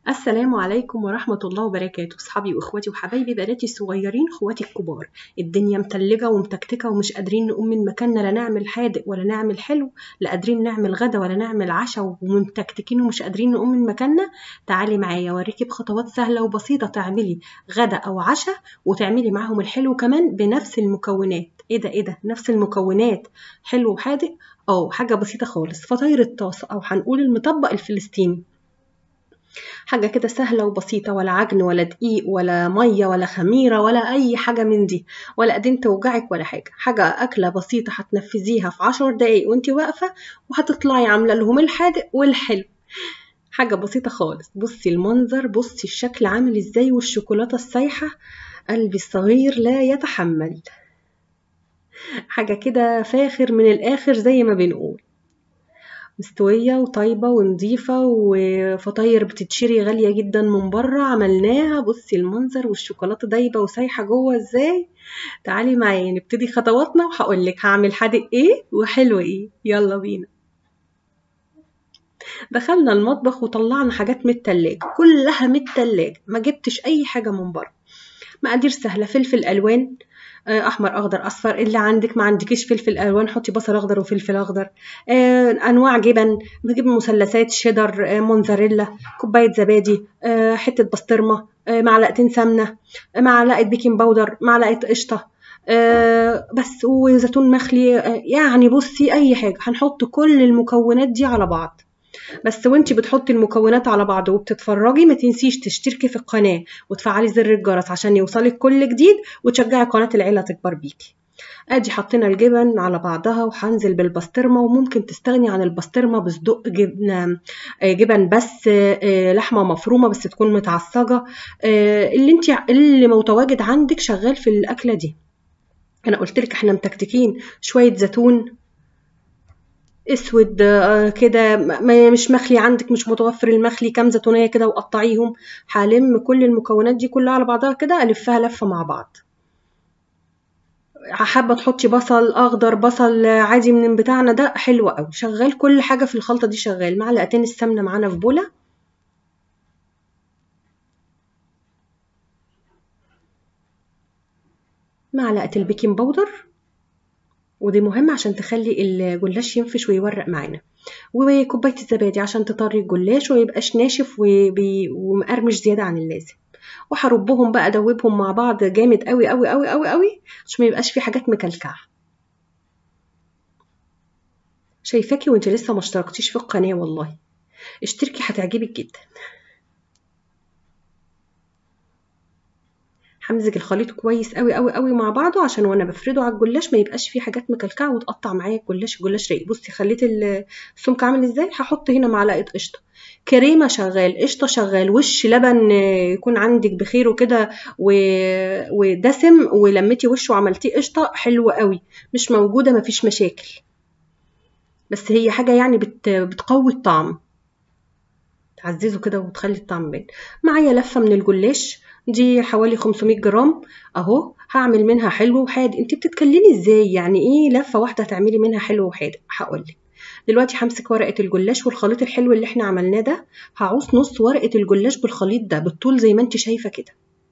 السلام عليكم ورحمة الله وبركاته. صحابي واخواتي وحبايبي بناتي الصغيرين اخواتي الكبار، الدنيا متلجة ومتكتكة ومش قادرين نقوم من مكاننا، لا نعمل حادق ولا نعمل حلو، لا قادرين نعمل غدا ولا نعمل عشاء ومتكتكين ومش قادرين نقوم من مكاننا. تعالي معايا اوريكي بخطوات سهلة وبسيطة تعملي غدا او عشاء وتعملي معاهم الحلو كمان بنفس المكونات. ايه ده نفس المكونات، حلو وحادق. حاجة بسيطة خالص، فطاير الطاسة او هنقول المطبق الفلسطيني. حاجة كده سهلة وبسيطة، ولا عجن ولا دقيق ولا مية ولا خميرة ولا أي حاجة من دي، ولا قادين توجعك ولا حاجة أكلة بسيطة هتنفذيها في 10 دقايق وانتي واقفة، وهتطلعي عاملة لهم الحادق والحلو. حاجة بسيطة خالص. بصي المنظر، بصي الشكل عامل ازاي، والشوكولاتة السايحة قلبي الصغير لا يتحمل. حاجة كده فاخر من الآخر زي ما بنقول، مستوية وطيبة ونضيفة، وفطاير بتتشري غالية جدا من بره عملناها. بصي المنظر والشوكولاتة دايبة وسايحة جوه ازاي. تعالي معايا نبتدي خطواتنا وهقولك هعمل حادق ايه وحلو ايه. يلا بينا. دخلنا المطبخ وطلعنا حاجات من التلاجة، كلها من التلاجة، ما جبتش اي حاجة من بره. مقادير سهلة: فلفل الوان احمر اخضر اصفر، اللي عندك. ما عندكيش فلفل الوان حطي بصل اخضر وفلفل اخضر. انواع جبن، بجيب مثلثات شيدر، موزاريلا، كوبايه زبادي، حته بسطرمه، معلقتين سمنه، معلقه بيكنج باودر، معلقه قشطه، بس، وزيتون مخلي. يعني بصي اي حاجه، هنحط كل المكونات دي على بعض. بس وانتي بتحطي المكونات على بعض وبتتفرجي ما تنسيش تشتركي في القناة وتفعلي زر الجرس عشان يوصلك كل جديد، وتشجعي قناة العيلة تكبر بيكي. ادي حطينا الجبن على بعضها، وهنزل بالبسطرمة، وممكن تستغني عن البسطرمة بصدق جبنة، جبن بس، لحمة مفرومة بس تكون متعصجة، اللي متواجد عندك شغال في الأكلة دي. انا قلت لك احنا متكتكين، شوية زيتون اسود كده، مش مخلي عندك، مش متوفر المخلي، كام زيتونيه كده وقطعيهم. هلم كل المكونات دي كلها على بعضها كده، الفها لفه مع بعض. حابه تحطي بصل اخضر، بصل عادي من بتاعنا ده، حلو قوي شغال. كل حاجه في الخلطه دي شغال. معلقتين السمنه معانا في بوله، معلقه البيكنج باودر، ودي مهمه عشان تخلي الجلاش ينفش ويورق معانا، وكوبايه الزبادي عشان تطري الجلاش ويبقاش ناشف ومقرمش زياده عن اللازم. وهربهم بقى، ادوبهم مع بعض جامد قوي قوي قوي قوي قوي عشان ما يبقاش في حاجات مكلكعه. شايفاكي وانت لسه ما اشتركتيش في القناه، والله اشتركي هتعجبك جدا. همزج الخليط كويس قوي قوي قوي مع بعضه عشان وانا بفرده على الجلاش ما يبقاش فيه حاجات مكلكعه وتقطع معايا الجلاش رايق. بصي خليت السمك عامل ازاي. هحط هنا معلقه قشطه، كريمه شغال، قشطه شغال، وش لبن يكون عندك بخير وكده ودسم، ولميتي وشه وعملتيه قشطه حلوه قوي. مش موجوده مفيش مشاكل، بس هي حاجه يعني بتقوي الطعم، تعززه كده وتخلي الطعم باين. معايا لفه من الجلاش دي حوالي 500 جرام اهو، هعمل منها حلو وحادق. انت بتتكلمي ازاي؟ يعني ايه لفه واحده تعملي منها حلو وحادق؟ هقولك. دلوقتي همسك ورقه الجلاش والخليط الحلو اللي احنا عملناه ده، هعوص نص ورقه الجلاش بالخليط ده بالطول زي ما انت شايفه كده.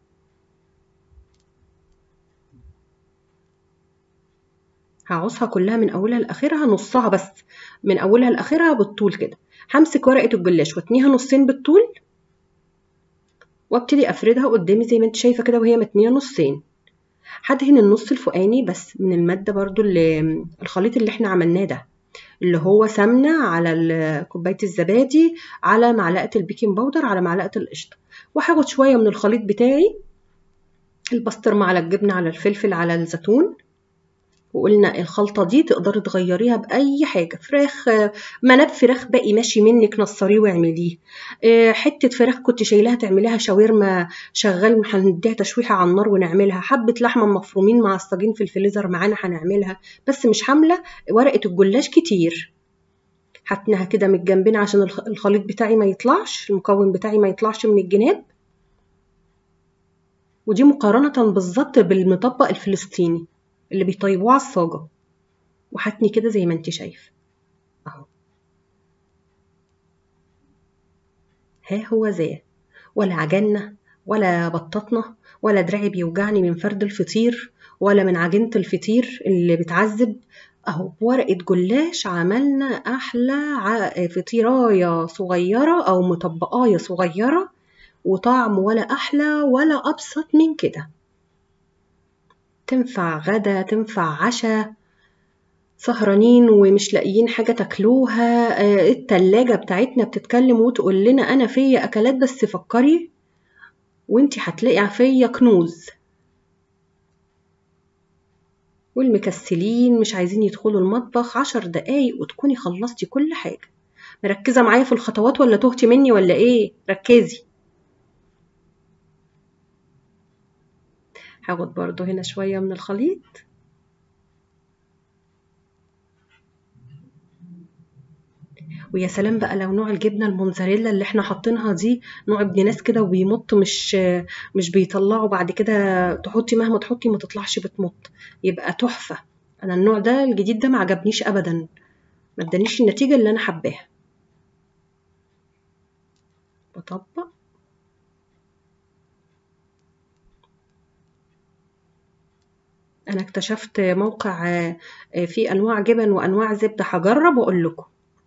هعوصها كلها من اولها لاخرها، نصها بس من اولها لاخرها بالطول كده. همسك ورقه الجلاش واتنيها نصين بالطول، وابتدي افردها قدامي زي ما انت شايفه كده وهي متنيه نصين. هدهن النص الفوقاني بس من المادة برضو اللي الخليط اللي احنا عملناه ده، اللي هو سمنة على كوباية الزبادي على معلقة البيكنج باودر على معلقة القشطة. وهاخد شوية من الخليط بتاعي، البسطرمة على الجبنة على الفلفل على الزيتون. وقلنا الخلطة دي تقدري تغيريها بأي حاجة، فراخ، مناب فراخ باقي ماشي منك نصريه واعمليه، حتة فراخ كنت شايلاها تعمليها شاورما شغال هنديها تشويحة على النار ونعملها، حبة لحمة مفرومين معصجين في الفريزر معانا هنعملها. بس مش حاملة ورقة الجلاش كتير، هتنها كده من جنبنا عشان الخليط بتاعي ما يطلعش، المكون بتاعي ما يطلعش من الجناب. ودي مقارنة بالظبط بالمطبق الفلسطيني اللي بيطيبوه على الصاجة. وهتني كده زي ما انت شايفه اهو، ها هو ذا. ولا عجنة ولا بططنا ولا دراعي بيوجعني من فرد الفطير ولا من عجينة الفطير اللي بتعذب. اهو بورقة جلاش عملنا احلى فطيراية صغيرة او مطبقاية صغيرة، وطعم ولا احلى ولا ابسط من كده. تنفع غدا، تنفع عشاء، سهرانين ومش لاقيين حاجة تاكلوها، التلاجة بتاعتنا بتتكلم وتقول لنا انا فيا اكلات بس فكري وانتي هتلاقي فيا كنوز. والمكسلين مش عايزين يدخلوا المطبخ 10 دقايق وتكوني خلصتي كل حاجة. مركزة معايا في الخطوات ولا تهتي مني ولا ايه؟ ركزي. هاخد برضو هنا شوية من الخليط. ويا سلام بقى لو نوع الجبنة الموتزاريلا اللي احنا حاطينها دي نوع ابن ناس كده وبيمط، مش بيطلعوا بعد كده، تحطي مهما تحطي ما تطلعش بتمط، يبقى تحفة. انا النوع ده الجديد ده ما عجبنيش ابدا، ما ادانيش النتيجة اللي انا حباها. بطبق. انا اكتشفت موقع فيه انواع جبن وانواع زبدة، هجرب واقول لكم.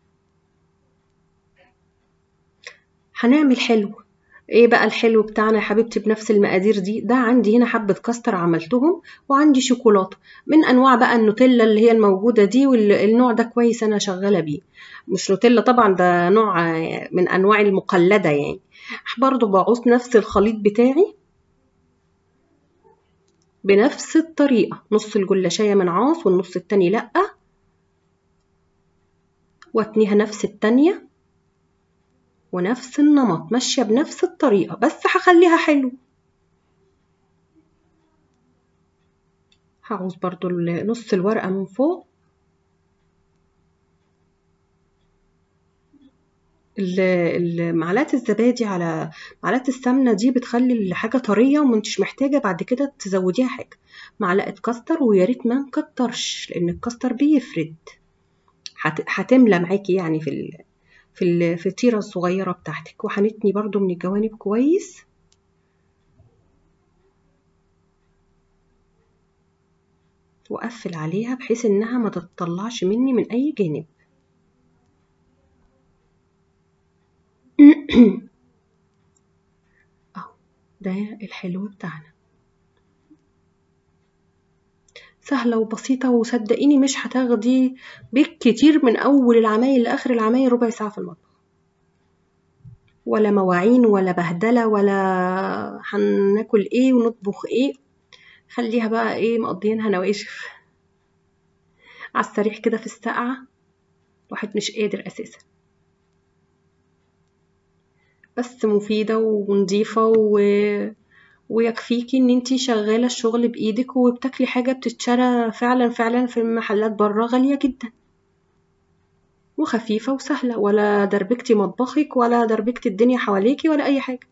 هنعمل حلو. ايه بقى الحلو بتاعنا يا حبيبتي بنفس المقادير دي؟ ده عندي هنا حبة كاستر عملتهم، وعندي شوكولاتة من انواع بقى النوتيلا اللي هي الموجودة دي، والنوع ده كويس انا شغالة بيه. مش نوتيلا طبعا، ده نوع من انواع المقلدة يعني. برضو بعوز نفس الخليط بتاعي بنفس الطريقة، نص الجلاشية من عاص والنص التاني لأ، واتنيها نفس التانية ونفس النمط، ماشية بنفس الطريقة بس هخليها حلو. هعوز برضو نص الورقة من فوق. معلقة الزبادي على معلقة السمنة دي بتخلي الحاجة طرية ومنتش محتاجة بعد كده تزوديها حاجة. معلقة كاستر، ويا ريت ما نكترش لأن الكاستر بيفرد، هتملى معاكي يعني في الفطيرة الصغيرة بتاعتك. وهنتني برضو من الجوانب كويس. وأقفل عليها بحيث إنها ما تطلعش مني من أي جانب. اهو ده الحلو بتاعنا، سهلة وبسيطة، وصدقيني مش هتاخدي بالكتير من أول العمايل لآخر العمايل ربع ساعة في المطبخ، ولا مواعين ولا بهدلة ولا هناكل ايه ونطبخ ايه. خليها بقى ايه مقضيينها نواشف على السريع كده في السقعة، واحد مش قادر أساسا. بس مفيدة ونظيفة ويكفيكي ان انتي شغالة الشغل بايدك وبتاكلي حاجة بتتشرى فعلا فعلا في المحلات برا غالية جدا، وخفيفة وسهلة، ولا دربكتي مطبخك ولا دربكتي الدنيا حواليكي ولا اي حاجة.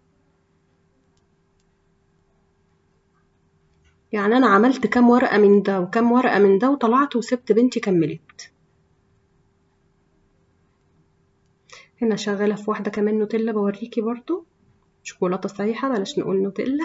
يعني انا عملت كام ورقة من ده وكام ورقة من ده وطلعت وسبت بنتي كملت. هنا شغالة في واحدة كمان نوتيلا بوريكي برضو، شوكولاتة صحيحة بلاش نقول نوتيلا.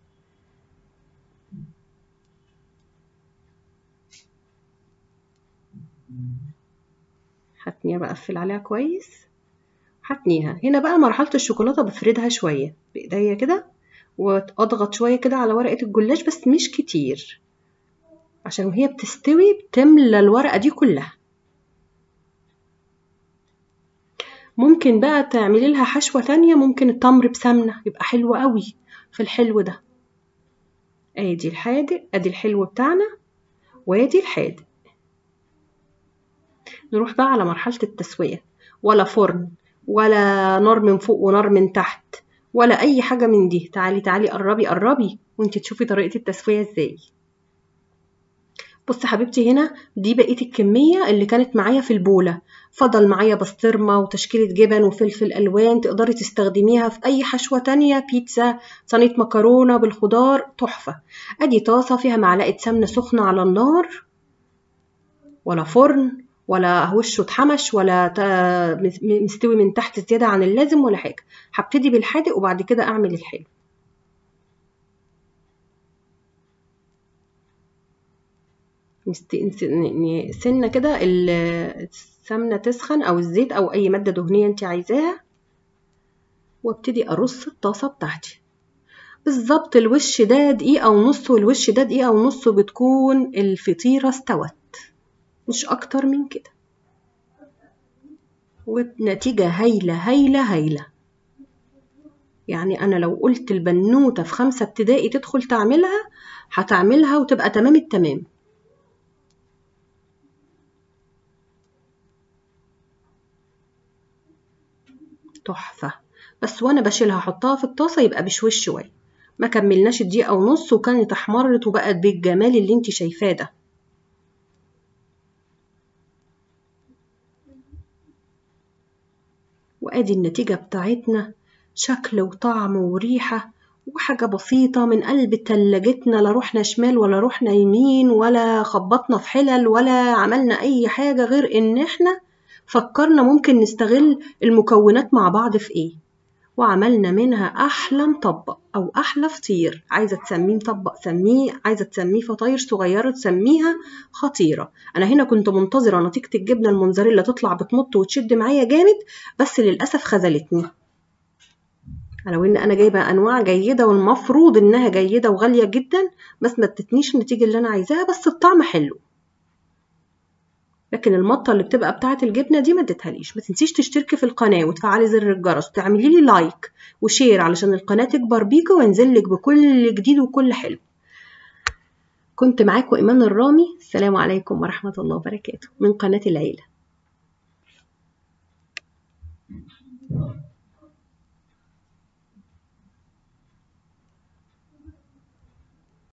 هتنيها بقفل عليها كويس. هتنيها هنا بقى مرحلة الشوكولاتة بفردها شوية بايديا كده، واضغط شوية كده على ورقة الجلاش بس مش كتير، عشان وهي بتستوي بتملى الورقة دي كلها. ممكن بقى تعملي لها حشوة تانية، ممكن التمر بسمنة يبقى حلو قوي في الحلو ده. ادي الحادق، ادي الحلو بتاعنا، وادي الحادق. نروح بقى على مرحلة التسوية، ولا فرن ولا نار من فوق ونار من تحت ولا اي حاجة من دي. تعالي تعالي قربي قربي وانت تشوفي طريقة التسوية ازاي. بصي حبيبتي، هنا دي بقية الكمية اللي كانت معايا في البولة. فضل معايا بسطرمة وتشكيلة جبن وفلفل ألوان، تقدري تستخدميها في أي حشوة تانية، بيتزا، صينية مكرونة بالخضار، تحفة. أدي طاسة فيها معلقة سمنة سخنة على النار، ولا فرن ولا وشه اتحمش ولا مستوي من تحت زيادة عن اللازم ولا حاجة. هبتدي بالحادق وبعد كده اعمل الحلو. سنة كده السمنة تسخن او الزيت او اي مادة دهنية انت عايزاها، وابتدي ارص الطاسة بتاعتي بالظبط. الوش ده دقيقة ونص والوش ده دقيقة ونص بتكون الفطيرة استوت، مش اكتر من كده، وبنتيجة هايلة هايلة هايلة. يعني انا لو قلت البنوتة في 5 ابتدائي تدخل تعملها هتعملها وتبقى تمام التمام. تحفة. بس وانا بشيلها احطها في الطاسة يبقى بشوش شوية، ما كملناش دقيقة ونص وكانت احمرت وبقت بالجمال اللي انت شايفاه ده. وادي النتيجة بتاعتنا، شكل وطعم وريحة وحاجة بسيطة من قلب تلاجتنا، لا روحنا شمال ولا روحنا يمين ولا خبطنا في حلل ولا عملنا اي حاجة غير ان احنا فكرنا ممكن نستغل المكونات مع بعض في ايه، وعملنا منها احلى مطبق او احلى فطير. عايزه تسميه مطبق سميه، عايزه تسميه فطاير صغيره تسميها خطيره. انا هنا كنت منتظره نتيجه الجبنه الموتزاريلا تطلع بتمط وتشد معايا جامد، بس للاسف خذلتني. لو ان انا جايبه انواع جيده والمفروض انها جيده وغاليه جدا، بس ما ادتنيش النتيجه اللي انا عايزاها، بس الطعم حلو. لكن المطه اللي بتبقى بتاعه الجبنه دي ما اديتهاليش. ما تنسيش تشتركي في القناه وتفعلي زر الجرس وتعملي لي لايك وشير علشان القناه تكبر بيكي وينزل لك بكل جديد وكل حلو. كنت معاكم ايمان الرامي، السلام عليكم ورحمه الله وبركاته من قناه العيله.